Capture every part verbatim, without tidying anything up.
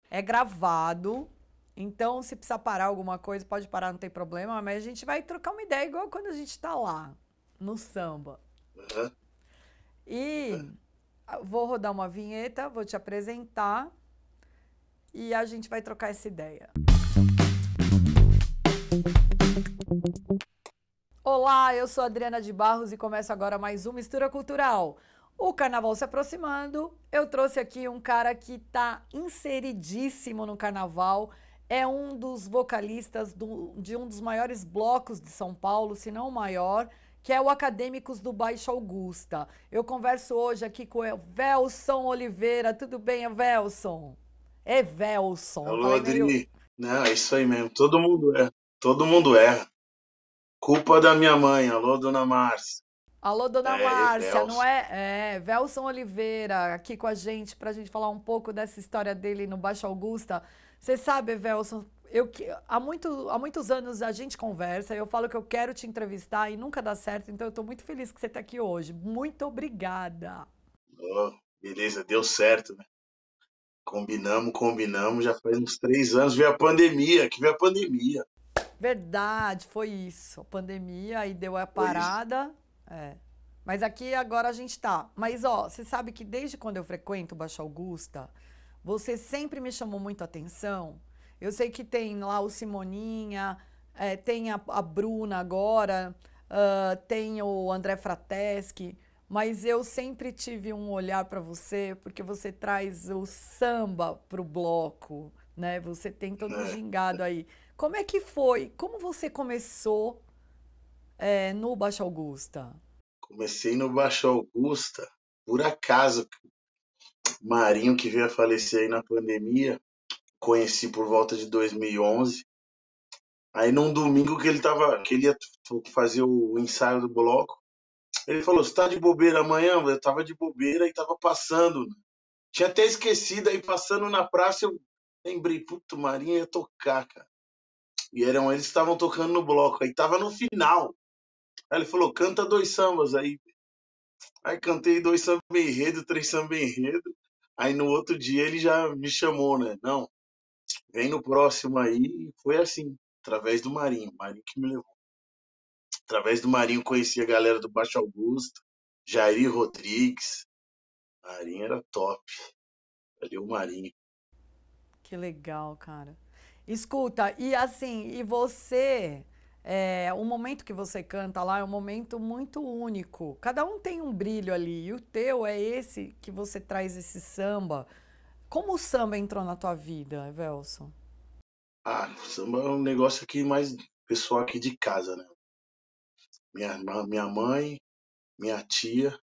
É gravado. Então, se precisar parar alguma coisa, pode parar, não tem problema. Mas a gente vai trocar uma ideia igual quando a gente tá lá, no samba. Aham. E vou rodar uma vinheta, vou te apresentar e a gente vai trocar essa ideia. Olá, eu sou Adriana de Barros e começo agora mais um Mistura Cultural. O carnaval se aproximando, eu trouxe aqui um cara que tá inseridíssimo no carnaval, é um dos vocalistas do- de um dos maiores blocos de São Paulo, se não o maior, que é o Acadêmicos do Baixo Augusta. Eu converso hoje aqui com o Evelson Oliveira. Tudo bem, Evelson? Evelson, eu Alô, falei meio. Adri. Não, é isso aí mesmo. Todo mundo erra. Todo mundo erra. Culpa da minha mãe. Alô, dona Márcia. Alô, dona É, Márcia, não Evelson. é? É, Velson Oliveira aqui com a gente para a gente falar um pouco dessa história dele no Baixo Augusta. Você sabe, Velson, eu que há, muito, há muitos anos a gente conversa, eu falo que eu quero te entrevistar e nunca dá certo, então eu estou muito feliz que você está aqui hoje. Muito obrigada. Ó, beleza, deu certo, né? Combinamos, combinamos. Já faz uns três anos. Veio a pandemia. Que veio a pandemia. Verdade, foi isso. A pandemia aí deu a Foi isso. parada. É. Mas aqui agora a gente tá. Mas ó, você sabe que desde quando eu frequento o Baixo Augusta, você sempre me chamou muito a atenção. Eu sei que tem lá o Simoninha, é, tem a, a Bruna agora, ah, tem o André Frateschi, mas eu sempre tive um olhar para você porque você traz o samba pro bloco, né? Você tem todo o É. gingado aí. Como é que foi? Como você começou é, no Baixo Augusta? Comecei no Baixo Augusta. Por acaso, Marinho, que veio a falecer aí na pandemia, conheci por volta de dois mil e onze. Aí num domingo que ele tava, que ele ia fazer o ensaio do bloco, ele falou: "Você tá de bobeira amanhã?" Eu tava de bobeira e tava passando. Tinha até esquecido, aí passando na praça eu lembrei, puto, Marinho ia tocar, cara. E eram eles que estavam tocando no bloco, aí tava no final. Aí ele falou: "Canta dois sambas aí". Aí cantei dois samba enredo, três samba enredo. Aí no outro dia ele já me chamou, né? Não, vem no próximo aí. E foi assim, através do Marinho, Marinho que me levou. Através do Marinho conheci a galera do Baixo Augusto, Jair Rodrigues. Marinho era top. Ali o Marinho. Que legal, cara. Escuta, e assim, e você, é, o momento que você canta lá é um momento muito único. Cada um tem um brilho ali, e o teu é esse que você traz esse samba. Como o samba entrou na tua vida, Evelson? Ah, samba é um negócio aqui mais pessoal aqui de casa, né? Minha irmã, minha mãe, minha tia,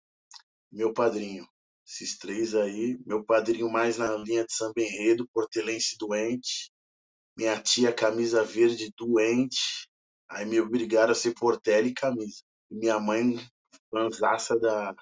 meu padrinho. Esses três aí. Meu padrinho mais na linha de samba enredo, Portelense doente. Minha tia, camisa verde doente. Aí me obrigaram a ser Portela e camisa. E minha mãe, fanzaça da,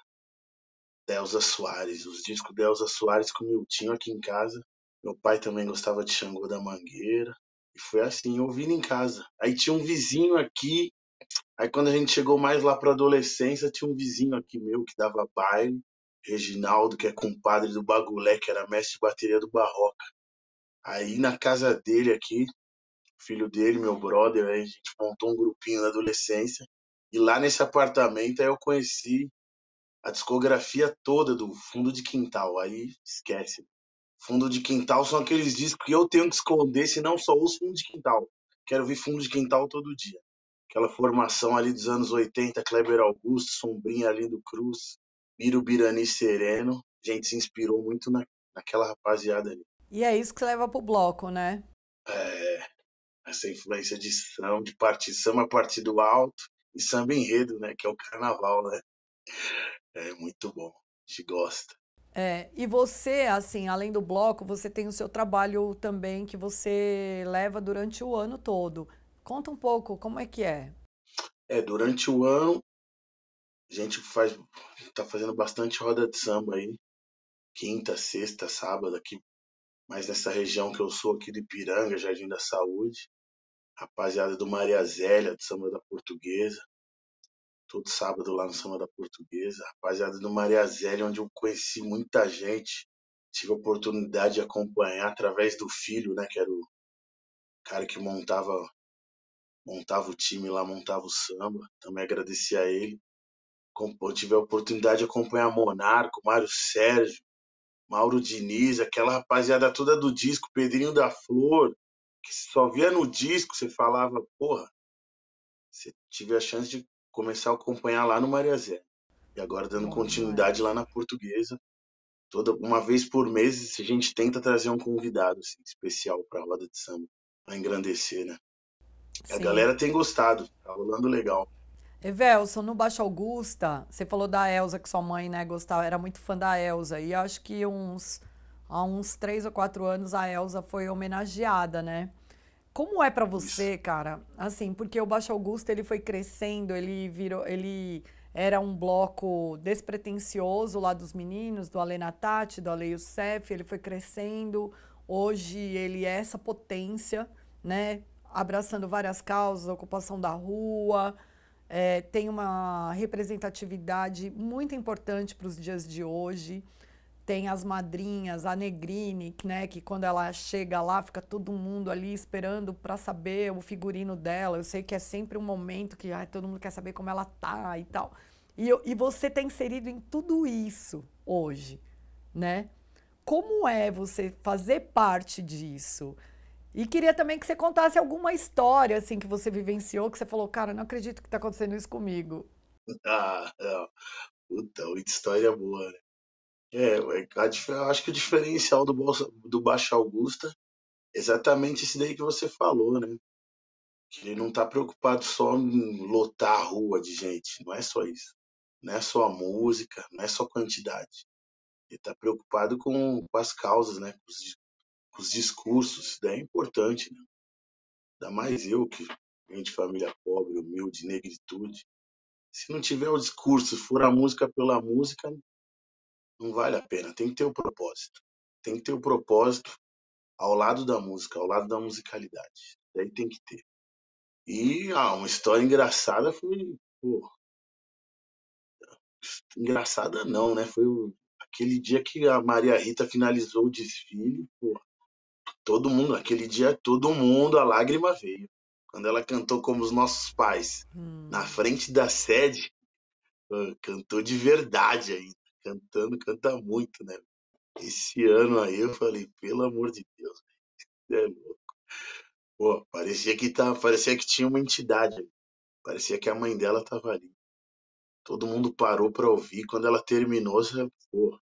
da Elza Soares. Os discos da Elza Soares como eu tinha aqui em casa. Meu pai também gostava de Xangô da Mangueira. E foi assim, ouvindo em casa. Aí tinha um vizinho aqui. Aí quando a gente chegou mais lá pra adolescência, tinha um vizinho aqui meu que dava baile. Reginaldo, que é compadre do Bagulé, que era mestre de bateria do Barroca. Aí na casa dele aqui, filho dele, meu brother, aí a gente montou um grupinho na adolescência. E lá nesse apartamento aí eu conheci a discografia toda do Fundo de Quintal. Aí esquece. Fundo de Quintal são aqueles discos que eu tenho que esconder, se não só ouço Fundo de Quintal. Quero ouvir Fundo de Quintal todo dia. Aquela formação ali dos anos oitenta, Kleber Augusto, Sombrinha, Arlindo Cruz, Biro Birani Sereno. A gente se inspirou muito na, naquela rapaziada ali. E é isso que leva pro bloco, né? É, essa influência de samba, de partir samba partido alto e samba enredo, né? Que é o carnaval, né? É muito bom. A gente gosta. É, e você, assim, além do bloco, você tem o seu trabalho também que você leva durante o ano todo. Conta um pouco, como é que é? É, durante o ano a gente faz, tá fazendo bastante roda de samba aí. Quinta, sexta, sábado aqui, mais nessa região que eu sou aqui de Ipiranga, Jardim da Saúde. Rapaziada do Maria Zélia, do Samba da Portuguesa. Todo sábado lá no Samba da Portuguesa. Rapaziada do Maria Zélia, onde eu conheci muita gente. tive a oportunidade de acompanhar através do filho, né, que era o cara que montava montava o time lá, montava o samba. Também agradecer a ele. Com- Eu tive a oportunidade de acompanhar Monarco, Mário Sérgio, Mauro Diniz, aquela rapaziada toda do disco, Pedrinho da Flor, que você só via no disco, você falava, porra, você tive a chance de começar a acompanhar lá no Maria Zé. E agora dando Bom continuidade lá demais. na Portuguesa. Toda uma vez por mês a gente tenta trazer um convidado assim, especial para a roda de samba, para engrandecer, né? A Sim. galera tem gostado, tá rolando legal. Evelson, no Baixo Augusta, você falou da Elza, que sua mãe, né, gostava, era muito fã da Elza. E acho que uns, há uns três ou quatro anos a Elza foi homenageada, né? Como é pra Isso. você, cara? Assim, porque o Baixo Augusta ele foi crescendo, ele virou, ele era um bloco despretensioso lá dos meninos, do Ale Natati, do Ale Youssef, ele foi crescendo. Hoje ele é essa potência, né? Abraçando várias causas, ocupação da rua, é, tem uma representatividade muito importante para os dias de hoje. Tem as madrinhas, a Negrine, né, que quando ela chega lá, fica todo mundo ali esperando para saber o figurino dela. Eu sei que é sempre um momento que ai, todo mundo quer saber como ela tá e tal. E, eu- e você está inserido em tudo isso hoje, né? Como é você fazer parte disso? E queria também que você contasse alguma história assim que você vivenciou, que você falou, cara, não acredito que está acontecendo isso comigo. Ah, é, puta, muita história boa, né? É, é, a dif- eu acho que o diferencial do, Bolsa, do Baixa Augusta é exatamente esse daí que você falou, né? Que ele não tá preocupado só em lotar a rua de gente, não é só isso. Não é só a música, não é só quantidade. Ele tá preocupado com, com as causas, né? Com os, di- com os discursos, isso daí é importante, né? Ainda mais eu que venho de família pobre, humilde, negritude. Se não tiver o discurso, for a música pela música, não vale a pena. Tem que ter o propósito. Tem que ter o propósito ao lado da música, ao lado da musicalidade. Daí tem que ter. E ah, uma história engraçada foi. Pô, engraçada não, né? Foi o- aquele dia que a Maria Rita finalizou o desfile. Pô, todo mundo, aquele dia todo mundo, a lágrima veio. Quando ela cantou como os nossos pais, na Hum. frente da sede, pô, cantou de verdade ainda. Cantando, canta muito, né? Esse ano aí eu falei, pelo amor de Deus, é louco. Pô, parecia que tá, parecia que tinha uma entidade ali. Parecia que a mãe dela tava ali. Todo mundo parou pra ouvir. Quando ela terminou, você, pô,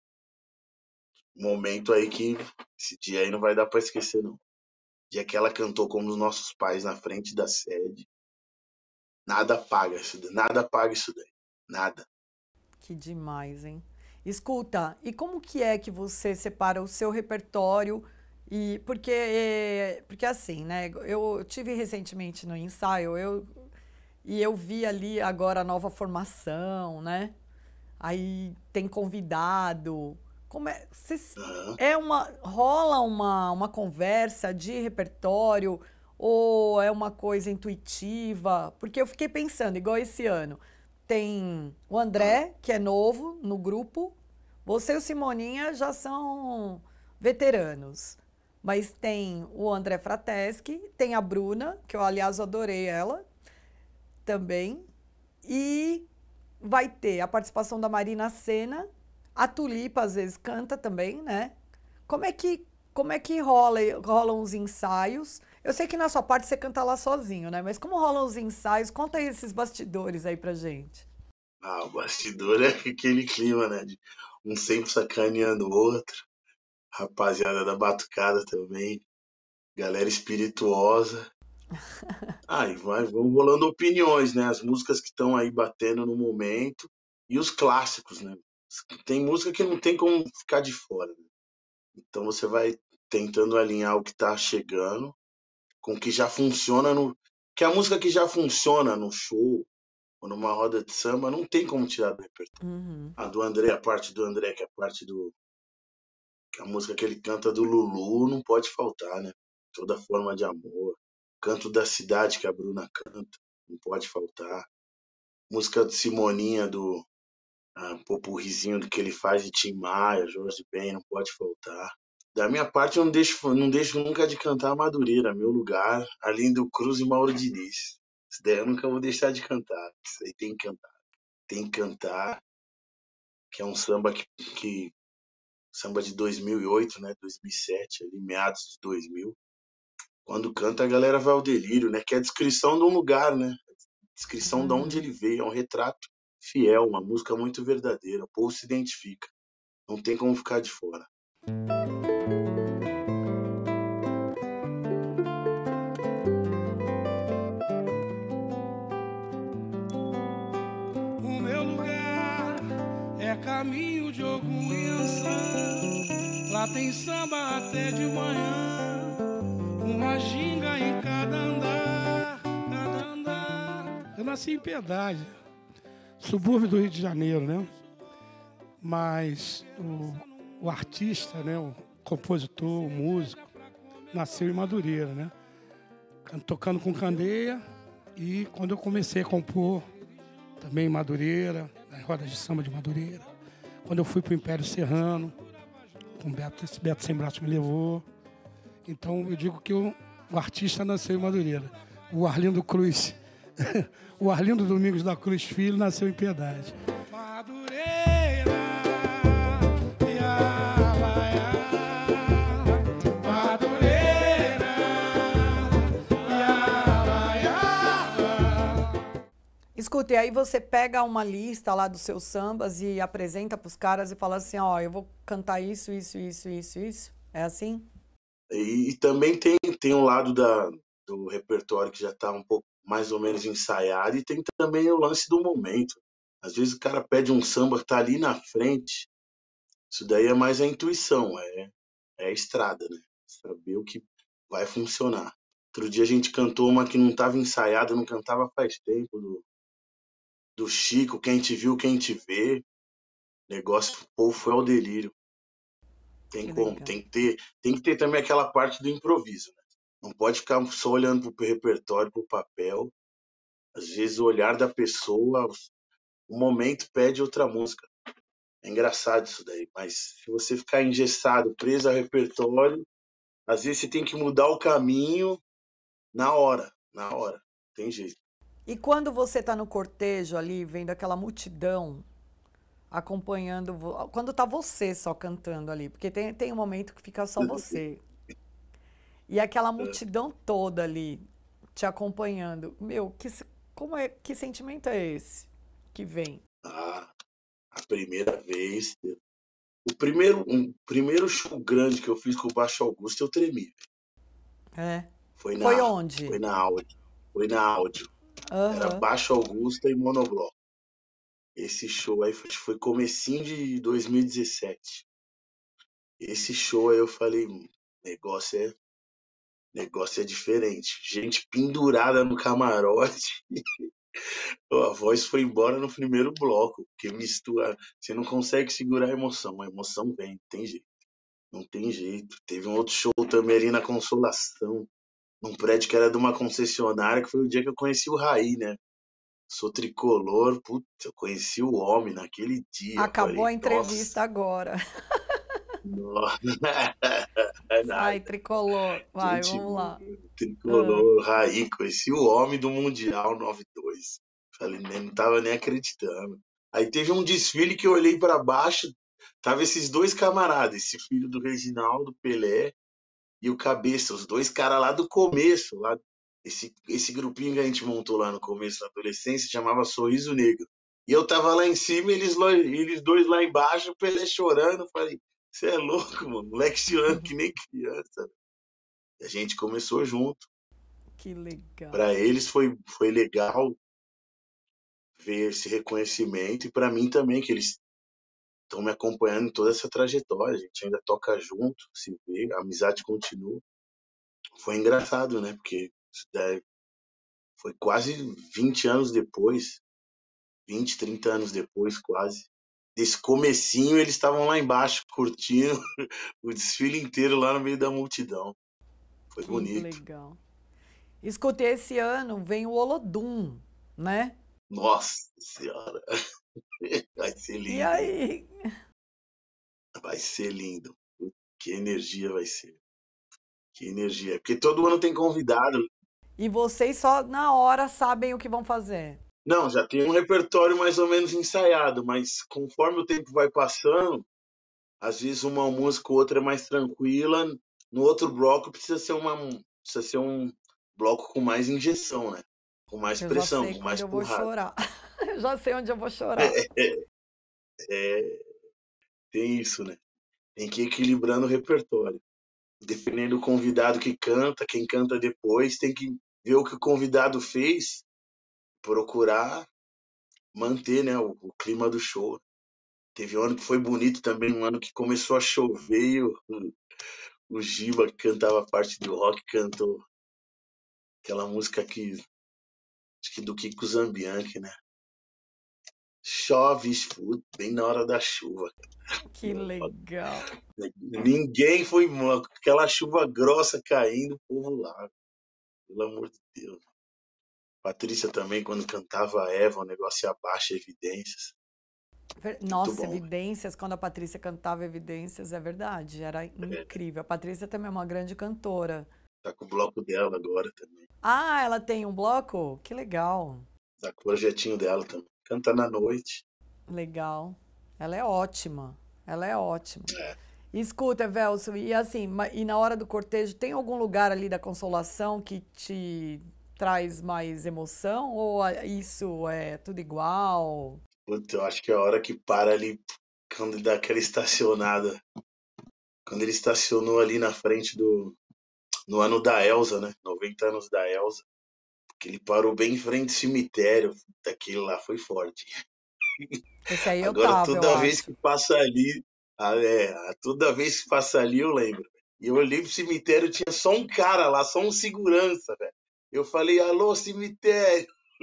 momento aí que esse dia aí não vai dar pra esquecer, não. Dia que ela cantou como os nossos pais na frente da sede. Nada paga isso daí. Nada paga isso daí. Nada. Que demais, hein? Escuta, e como que é que você separa o seu repertório e porque eh, porque assim, né? Eu tive recentemente no ensaio, eu e eu vi ali agora a nova formação, né? Aí tem convidado. Como é, cês- Aham. é uma rola uma uma conversa de repertório ou é uma coisa intuitiva? Porque eu fiquei pensando, igual esse ano. Tem o Aham. André, que é novo no grupo. Você e o Simoninha já são veteranos. Mas tem o André Frateschi, tem a Bruna, que eu, aliás, adorei ela também. E vai ter a participação da Marina Sena. A Tulipa, às vezes, canta também, né? Como é que, como é que rola, rolam os ensaios? Eu sei que na sua parte você canta lá sozinho, né? Mas como rolam os ensaios? Conta aí esses bastidores aí pra gente. Ah, o bastidor é aquele clima, né? De um sempre sacaneando o outro. Rapaziada da batucada também. Galera espirituosa. Ah, e vai, vão rolando opiniões, né? As músicas que estão aí batendo no momento e os clássicos, né? Tem música que não tem como ficar de fora, né? Então você vai tentando alinhar o que tá chegando com o que já funciona no. Que a música que já funciona no show ou numa roda de samba não tem como tirar do repertório. Uhum. A do André, a parte do André, que é a parte do. A música que ele canta do Lulu não pode faltar, né? Toda forma de amor. Canto da cidade que a Bruna canta, não pode faltar. Música de Simoninha do um popurrizinho do que ele faz de Tim Maia, Jorge Ben, não pode faltar. Da minha parte, eu não deixo, não deixo nunca de cantar Madureira, meu lugar, além do Cruz e Mauro Diniz. Isso daí eu nunca vou deixar de cantar. Isso aí tem que cantar. Tem que cantar, que é um samba que, que samba de dois mil e oito, né, dois mil e sete, ali, meados de dois mil. Quando canta, a galera vai ao delírio, né, que é a descrição de um lugar, né, descrição de onde Uhum. ele veio, é um retrato fiel, uma música muito verdadeira, o povo se identifica, não tem como ficar de fora. O meu lugar é caminho de algum Inhansã, lá tem samba até de manhã, uma ginga em cada andar, cada andar. Eu nasci em Piedade, subúrbio do Rio de Janeiro, né? Mas o, o artista, né? O compositor, o músico, nasceu em Madureira, né? Tocando com candeia, e quando eu comecei a compor, também em Madureira, nas rodas de samba de Madureira. Quando eu fui para o Império Serrano, com Beto, esse Beto Sem Braço me levou. Então eu digo que o, o artista nasceu em Madureira. O Arlindo Cruz, o Arlindo Domingos da Cruz Filho nasceu em Piedade. Madureira, ia, ia, Madureira, ia, ia. Escute, aí você pega uma lista lá dos seus sambas e apresenta para os caras e fala assim, ó, eu vou cantar isso, isso, isso, isso, isso. É assim? E, e também tem, tem um lado da, do repertório que já está um pouco mais ou menos ensaiado, e tem também o lance do momento. Às vezes o cara pede um samba que está ali na frente, isso daí é mais a intuição, é, é a estrada, né? Saber o que vai funcionar. Outro dia a gente cantou uma que não estava ensaiada, não cantava faz tempo, do, do Chico, Quem Te Viu, Quem Te Vê. Negócio, o povo foi ao delírio. Tem Que como, legal. tem que ter, tem que ter também aquela parte do improviso, né? Não pode ficar só olhando pro repertório, pro papel. Às vezes o olhar da pessoa, o momento pede outra música. É engraçado isso daí, mas se você ficar engessado, preso ao repertório, às vezes você tem que mudar o caminho na hora, na hora. Tem jeito. E quando você está no cortejo ali, vendo aquela multidão acompanhando, vo- quando tá você só cantando ali, porque tem, tem um momento que fica só você. E aquela multidão toda ali te acompanhando. Meu, que, se- como é, que sentimento é esse que vem? Ah, a primeira vez. O primeiro, um primeiro show grande que eu fiz com o Baixo Augusto, eu tremi. É. Foi Foi na, foi onde? na áudio. Foi na áudio. Era Aham. Baixo Augusta e Monobloco. Esse show aí foi, foi comecinho de dois mil e dezessete. Esse show aí eu falei, "Hum, negócio é, negócio é diferente. Gente pendurada no camarote. A voz foi embora no primeiro bloco, porque mistura, você não consegue segurar a emoção. A emoção vem, não tem jeito. Não tem jeito. Teve um outro show também ali na Consolação, num prédio que era de uma concessionária, que foi o dia que eu conheci o Raí, né? Sou tricolor, putz, eu conheci o homem naquele dia. Acabou Falei, a nossa, entrevista agora. nossa, é Vai, nada. tricolor. Vai, Gente, vamos lá. Ah, tricolor, Raí, conheci o homem do Mundial noventa e dois. Falei, nem- não tava nem acreditando. Aí teve um desfile que eu olhei para baixo, tava esses dois camaradas, esse filho do Reginaldo, Pelé, e o Cabeça, os dois caras lá do começo, lá, esse, esse grupinho que a gente montou lá no começo da adolescência, chamava Sorriso Negro. E eu tava lá em cima, eles, lá- eles dois lá embaixo, o Pelé chorando. Eu falei, você é louco, mano, moleque chorando que nem criança. E a gente começou junto. que legal. Para eles foi, foi legal ver esse reconhecimento, e para mim também, que eles estão me acompanhando em toda essa trajetória. A gente ainda toca junto, se vê, a amizade continua. Foi engraçado, né? Porque isso daí foi quase vinte anos depois, vinte, trinta anos depois, quase. Desse comecinho, eles estavam lá embaixo curtindo o desfile inteiro lá no meio da multidão. Foi Que bonito. legal. Escutei, esse ano vem o Olodum, né? Nossa Senhora. Vai ser E lindo, hein? aí? Vai ser lindo. Que energia vai ser. Que energia. Porque todo ano tem convidado. E vocês só na hora sabem o que vão fazer. Não, já tem um repertório mais ou menos ensaiado, mas conforme o tempo vai passando, às vezes uma música ou outra é mais tranquila. No outro bloco precisa ser uma, precisa ser um bloco com mais injeção, né? Com mais Eu já pressão, sei com quando mais eu vou porrada. chorar. Eu já sei onde eu vou chorar. É, tem isso, né? Tem que ir equilibrando o repertório. Dependendo do convidado que canta, quem canta depois, tem que ver o que o convidado fez, procurar manter, né, o, o clima do show. Teve um ano que foi bonito também, um ano que começou a chover e o, o Giba, que cantava a parte do rock, cantou aquela música que, acho que do Kiko Zambianchi, né? Chove, puto, bem na hora da chuva. Que legal. Ninguém foi mal, aquela chuva grossa caindo, o povo lá, pelo amor de Deus. Patrícia também, quando cantava Eva, o negócio abaixa evidências. Muito Nossa, bom. Evidências, quando a Patrícia cantava Evidências, é verdade, era incrível. A Patrícia também é uma grande cantora. Tá com o bloco dela agora também. Ah, ela tem um bloco? Que legal. Tá com o projetinho dela também. Canta na noite. Legal. Ela é ótima. Ela é ótima. É. Escuta, Velso, e assim, e na hora do cortejo, tem algum lugar ali da Consolação que te traz mais emoção? Ou isso é tudo igual? Puta, eu acho que é a hora que para ali, quando dá aquela estacionada. Quando ele estacionou ali na frente do. No ano da Elsa, né? noventa anos da Elsa. Que ele parou bem em frente ao cemitério. Aquele lá foi forte. Esse aí eu Agora, tava, eu toda vez acho. que passa ali. Ah, é, toda vez que passa ali, eu lembro. E eu olhei pro cemitério, tinha só um cara lá, só um segurança, velho. Eu falei, alô, cemitério.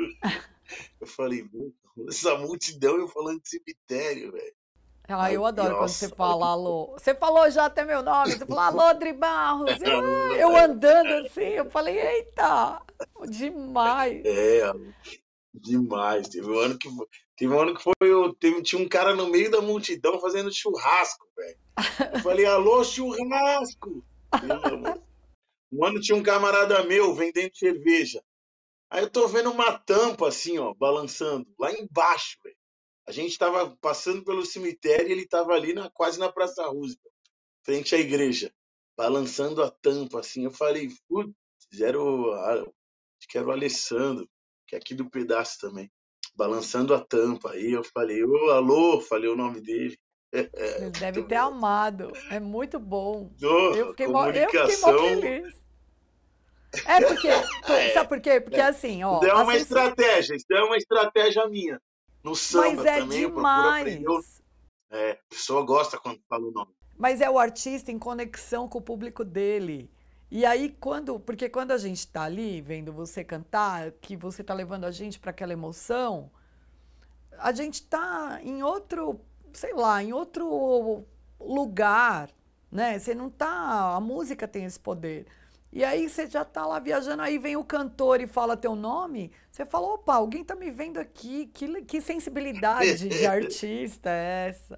Eu falei, essa multidão eu falando de cemitério, velho. Ah, eu adoro quando você Nossa, fala que... alô. Você falou já até meu nome, você falou alô, Dri Barros. Eu, eu andando assim, eu falei, eita, demais. É, demais. Teve um ano que teve um ano que foi, eu, teve, tinha um cara no meio da multidão fazendo churrasco, velho. Eu falei, alô, churrasco. Pelo amor. Um ano tinha um camarada meu vendendo cerveja. Aí eu tô vendo uma tampa assim, ó, balançando, lá embaixo, velho. A gente tava passando pelo cemitério e ele tava ali na, quase na Praça Roosevelt, frente à igreja, balançando a tampa assim. Eu falei, putz, era o, acho que era o Alessandro, que é aqui do pedaço também, balançando a tampa. Aí eu falei, ô, alô, falei o nome dele. Ele deve Muito ter bom. amado, é muito bom. Oh, Eu fiquei mó, eu fiquei mó comunicação. feliz. É porque, É, sabe por quê? Porque assim, ó. isso é uma assim, estratégia, isso é uma estratégia minha. No samba mas é também, eu procuro aprender. demais. É, a pessoa gosta quando fala o nome. Mas é o artista em conexão com o público dele. E aí, quando. Porque quando a gente tá ali vendo você cantar, que você tá levando a gente para aquela emoção, a gente tá em outro, sei lá, em outro lugar, né? Você não tá. A música tem esse poder. E aí você já tá lá viajando, aí vem o cantor e fala teu nome, você fala, opa, alguém tá me vendo aqui, que, que sensibilidade de artista é essa?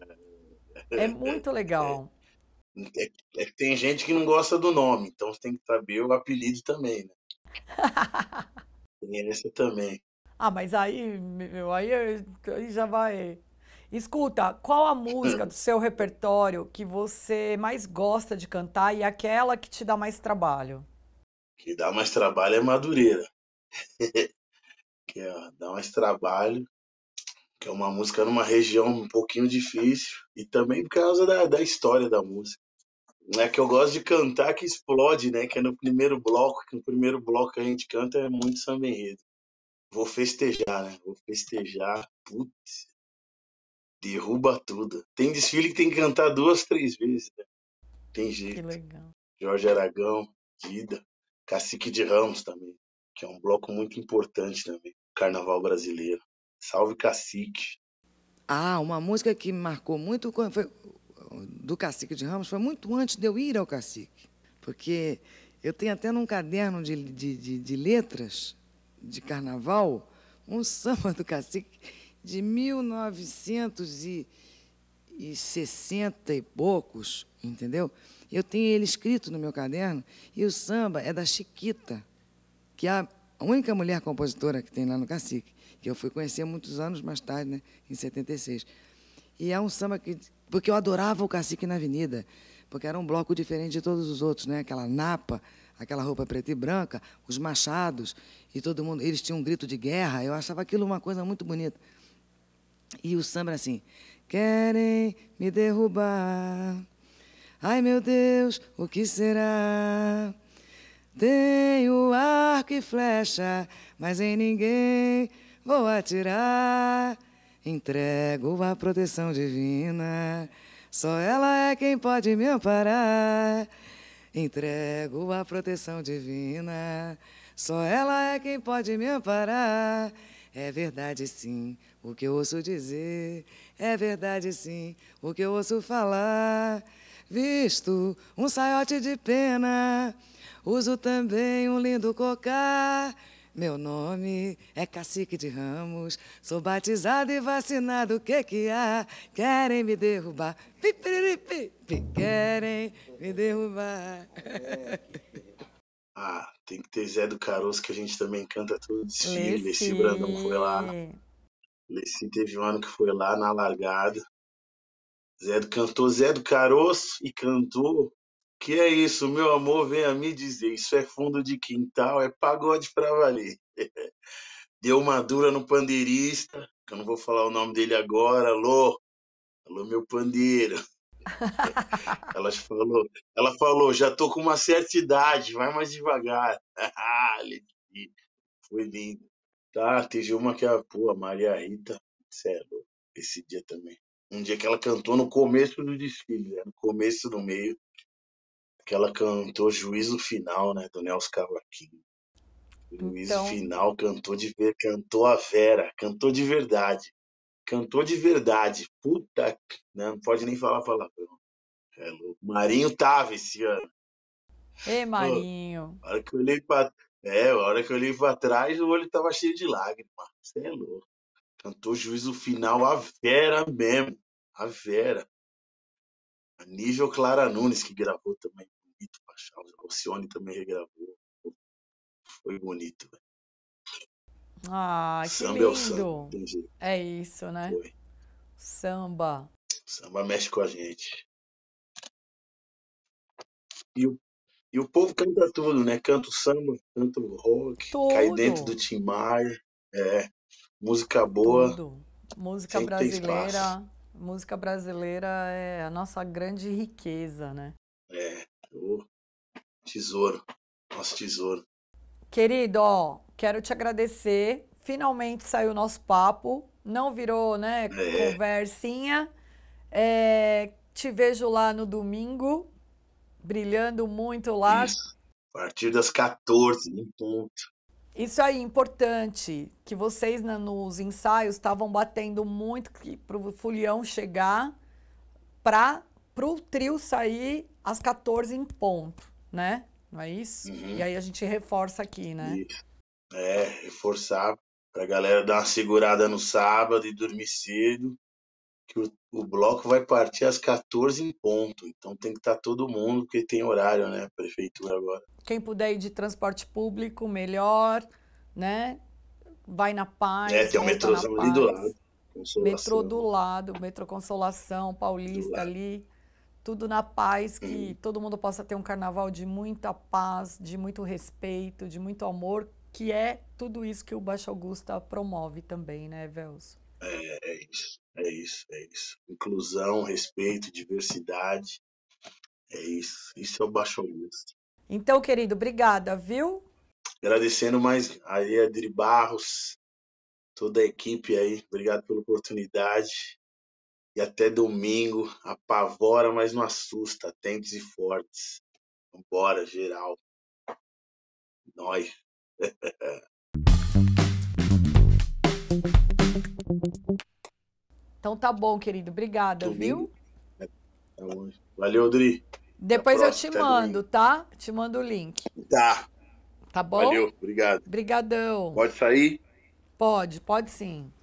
É muito legal. É, é que tem gente que não gosta do nome, então você tem que saber o apelido também, né? Tem essa também. Ah, mas aí, meu, aí, aí já vai. Escuta, qual a música do seu repertório que você mais gosta de cantar e aquela que te dá mais trabalho? Que dá mais trabalho é Madureira. Que é, dá mais trabalho, que é uma música numa região um pouquinho difícil, e também por causa da, da história da música. Não é que eu gosto de cantar que explode, né? Que é no primeiro bloco, que no primeiro bloco que a gente canta é muito samba enredo. Vou festejar, né? Vou festejar. Putz, derruba tudo. Tem desfile que tem que cantar duas, três vezes, né? Tem Que jeito. legal. Jorge Aragão, Dida, Cacique de Ramos também, que é um bloco muito importante também. Carnaval brasileiro. Salve Cacique. Ah, uma música que me marcou muito foi, do Cacique de Ramos foi muito antes de eu ir ao Cacique. Porque eu tenho até num caderno de, de, de, de letras de carnaval um samba do Cacique de mil novecentos e sessenta e poucos, entendeu? Eu tenho ele escrito no meu caderno, e o samba é da Chiquita, que é a única mulher compositora que tem lá no Cacique, que eu fui conhecer muitos anos mais tarde, né, em setenta e seis. E é um samba que... Porque eu adorava o Cacique na Avenida, porque era um bloco diferente de todos os outros, né? Aquela napa, aquela roupa preta e branca, os machados, e todo mundo... Eles tinham um grito de guerra, eu achava aquilo uma coisa muito bonita. E o samba era assim: querem me derrubar, ai meu Deus, o que será? Tenho arco e flecha, mas em ninguém vou atirar. Entrego a proteção divina, só ela é quem pode me amparar. Entrego a proteção divina, só ela é quem pode me amparar. É verdade sim o que eu ouço dizer, é verdade sim o que eu ouço falar. Visto um saiote de pena, uso também um lindo cocar. Meu nome é Cacique de Ramos, sou batizado e vacinado, o que que há? Querem me derrubar, pi, piriri, pi, pi, querem me derrubar. Ah, tem que ter Zé do Caroço, que a gente também canta todo desfile. Leci. Leci Brandão foi lá. Leci teve um ano que foi lá na largada. Zé do, cantou Zé do Caroço e cantou: que é isso, meu amor, venha me dizer, isso é fundo de quintal, é pagode pra valer. Deu uma dura no pandeirista, que eu não vou falar o nome dele agora. Alô, alô, meu pandeiro. Ela falou, ela falou, já tô com uma certa idade, vai mais devagar. Foi lindo. Tá, teve uma que a, pô, a Maria Rita, cê é louco, esse dia também. Um dia que ela cantou no começo do desfile, né? No começo do meio, que ela cantou Juízo Final, né, do Nelson Cavaquinho. Juízo Então- Final, cantou de ver, cantou a Vera, cantou de verdade. Cantou de verdade. Puta, né, não pode nem falar palavrão. É louco. Marinho tava esse ano. Ei, Marinho. A hora que eu olhei pra, é, a hora que eu olhei pra trás, o olho tava cheio de lágrimas. Você é louco. Cantou Juízo Final, a Vera mesmo. A Vera. A nível Clara Nunes, que gravou também. Bonito, Pachal. O Alcione também regravou. Foi bonito, velho. Ah, que Samba é o samba, lindo. não tem jeito. É isso, né? Foi. Samba. Samba mexe com a gente. E o, e o povo canta tudo, né? Canta o samba, canta o rock, cai dentro do Tudo. Tim Maia. É. Música boa, Tudo. Música sempre tem espaço. brasileira. Música brasileira é a nossa grande riqueza, né? É. O tesouro. Nosso tesouro. Querido, ó, quero te agradecer. Finalmente saiu o nosso papo. Não virou, né, É. conversinha. É, te vejo lá no domingo, brilhando muito lá. Isso. A partir das quatorze, em ponto. Isso aí, importante, que vocês né, nos ensaios estavam batendo muito para o Fulião chegar para o trio sair às quatorze em ponto, né? Não é isso? Uhum. E aí a gente reforça aqui, né? Isso. É, reforçar pra galera dar uma segurada no sábado e dormir cedo, que o, o bloco vai partir às quatorze em ponto. Então tem que estar todo mundo, porque tem horário, né? Prefeitura agora. Quem puder ir de transporte público, melhor, né? Vai na paz, É, tem um volta metrôzão na ali do paz. lado. Consolação. Metrô do lado, metrô Consolação, Paulista lado. ali, tudo na paz, que Uhum. todo mundo possa ter um carnaval de muita paz, de muito respeito, de muito amor, que é tudo isso que o Baixo Augusta promove também, né, Velso? É, é isso, é isso, é isso. Inclusão, respeito, diversidade. É isso. Isso é o Baixo Augusta. Então, querido, obrigada, viu? Agradecendo mais aí a Adri Barros, toda a equipe aí. Obrigado pela oportunidade. E até domingo. Apavora, mas não assusta. Atentos e fortes. Vambora, geral. Nós. Então tá bom, querido, obrigada, Domingo. viu? Tá bom. Valeu, Adri. Depois eu próxima, te até mando, tá? Te mando o link, Tá. tá bom? Valeu, obrigado. Brigadão. Pode sair? Pode, pode sim.